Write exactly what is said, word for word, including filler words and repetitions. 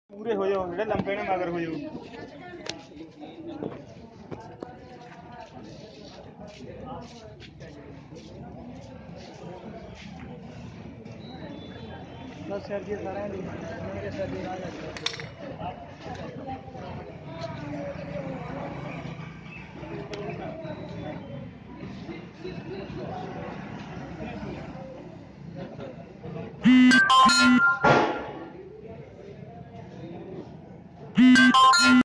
पूरे हो जाओ जेडे लंबे ने मगर हो जाओ बस सर जी सारा मेरे सर जी